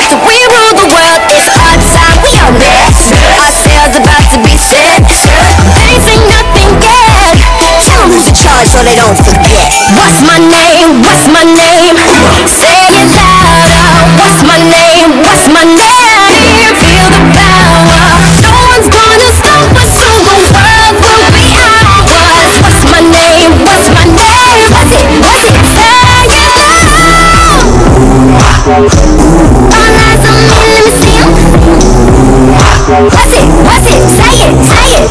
We rule the world, it's our time, we are next. Our sails about to be set. Things ain't nothing yet. Tell them who's in charge so they don't forget. What's my name? What's my name? Say it louder. What's my name? What's my name? Feel the power. No one's gonna stop us, so the world will be ours. What's my name? What's my name? What's it? What's it? Say it loud. All eyes on me, let me see 'em. What's it? What's it? Say it. Say it.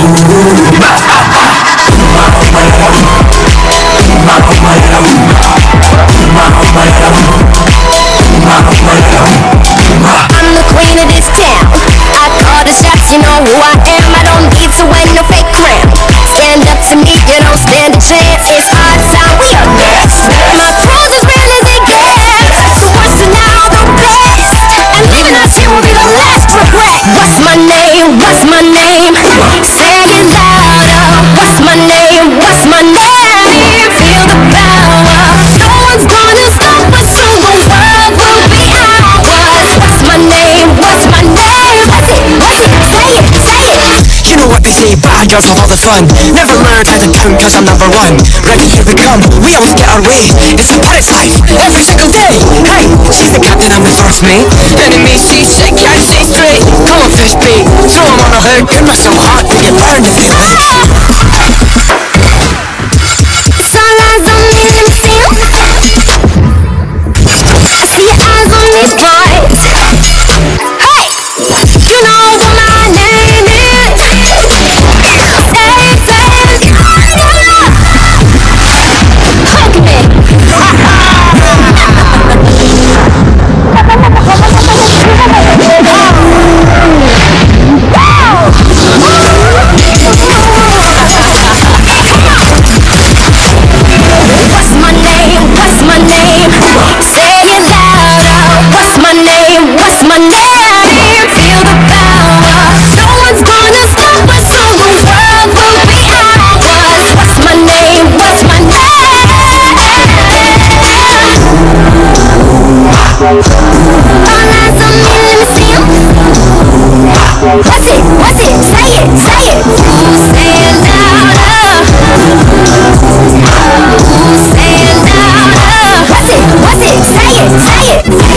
I'm the queen of this town. I call the shots, you know who I am. I don't need to wear no fake crown. Stand up to me, you don't stand a chance. It's our time, we are next. My pros as real as it gets. The worst and now the best. And leaving us here will be the last regret. What's my name? What's my name? Say it louder. What's my name? What's my name? Feel the power. No one's gonna stop us, so the world will be ours. What's my name? What's my name? What's it? What's it? Say it. Say it. You know what they say, bad girls have all the fun. Never learn how to count cause I'm number one. Ready, here we come, we always get our way. It's a pirate's life, every single day. Hey, she's the captain, I'm the first mate. Enemy seasick, can't stay straight. Come on fish bait, throw him on a hook. You're not so hot, you get burned if you lick. It's all eyes on me, let me see 'em. I see your eyes on these boys. Hey, you know what my name is. What's my name? Feel the power. No one's gonna stop us, so the world will be ours. What's my name? What's my name? All eyes on me, let me see 'em. What's it? What's it? Say it. Say it. Say it louder. Say it louder. What's it? What's it? Say it. Say it.